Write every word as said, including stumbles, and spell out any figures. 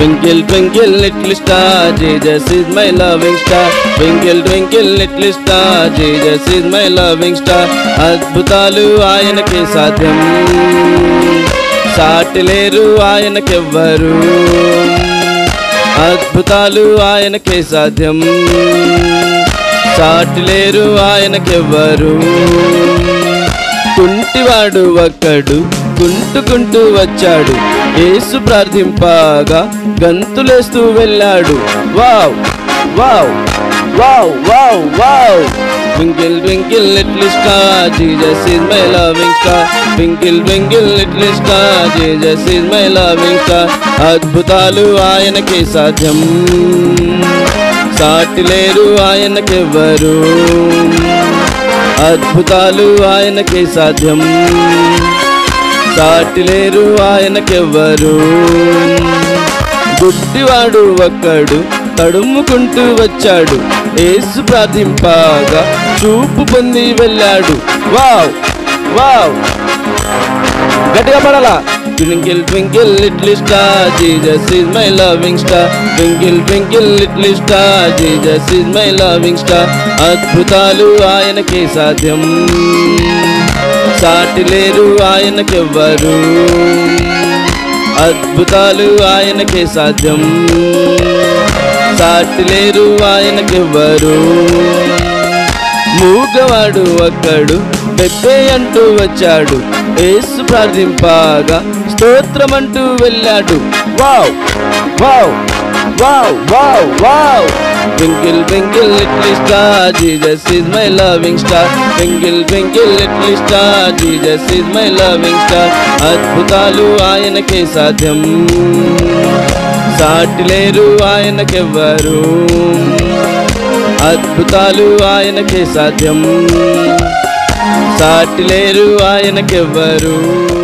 Twinkle twinkle little star, Jesus is my loving star. Twinkle twinkle little star, Jesus is my loving star. అద్భుతాలు ఆయనకే సాధ్యం, సాటి లేరు ఆయనకెవ్వరు. అద్భుతాలు ఆయనకే సాధ్యం, సాటి లేరు ఆయనకెవ్వరు. కుంటివాడు ఒక్కడు కుంటుకుంటూ వచ్చాడు, యేసు ప్రార్థింపగా గంతులేస్తూ వెళ్ళాడు. Wow wow wow wow wow. Twinkle twinkle little star, Jesus is my loving star. Twinkle twinkle little star, Jesus is my loving star. అద్భుతాలు ఆయనకే సాధ్యం, సాటి లేరు ఆయనకెవ్వరు. అద్భుతాలు ఆయనకే సాధ్యం, సాటి లేరు ఆయనకెవ్వరు. గుడ్డివాడు ఒక్కడు తడుముకుంటూ వచ్చాడు, యేసు ప్రార్థింపగా చూపు పొంది వెళ్ళాడు. వావ్ వావ్ గట్టిగా పడాలా. Twinkle twinkle little star, Jesus is my loving star. Twinkle twinkle little star, Jesus is my loving star. అద్భుతాలు ఆయనకే సాధ్యం, సాటి లేరు ఆయనకెవ్వరు. అద్భుతాలు ఆయనకే సాధ్యం, సాటి లేరు ఆయనకెవ్వరు. మూగవాడు ఒక్కడు బెబ్బే అంటూ వచ్చాడు, యేసు ప్రార్థింపగా స్తోత్రమంటూ వెళ్ళాడు. Wow wow wow wow wow. Twinkle twinkle little star, Jesus is my loving star. Twinkle twinkle little star, Jesus is my loving star. అద్భుతాలు ఆయనకే సాధ్యం, సాటి లేరు ఆయనకెవ్వరు. అద్భుతాలు ఆయనకే సాధ్యం, సాటి లేరు ఆయనకెవ్వరు.